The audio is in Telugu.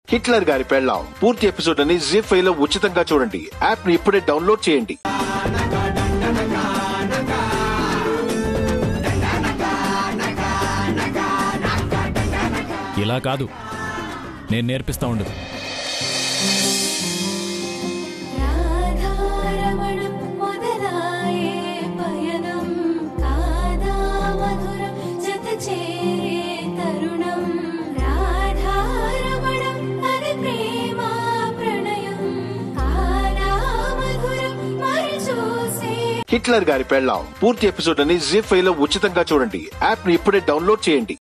హిట్లర్ గారి పెళ్ళాం పూర్తి ఎపిసోడ్ అని జీ5 లో ఉచితంగా చూడండి. యాప్ ని ఇప్పుడే డౌన్లోడ్ చేయండి. ఇలా కాదు, నేను నేర్పిస్తా ఉండు. హిట్లర్ గారి పెళ్ళాం పూర్తి ఎపిసోడ్ అని జీ5 లో ఉచితంగా చూడండి. యాప్ ని ఇప్పుడే డౌన్లోడ్ చేయండి.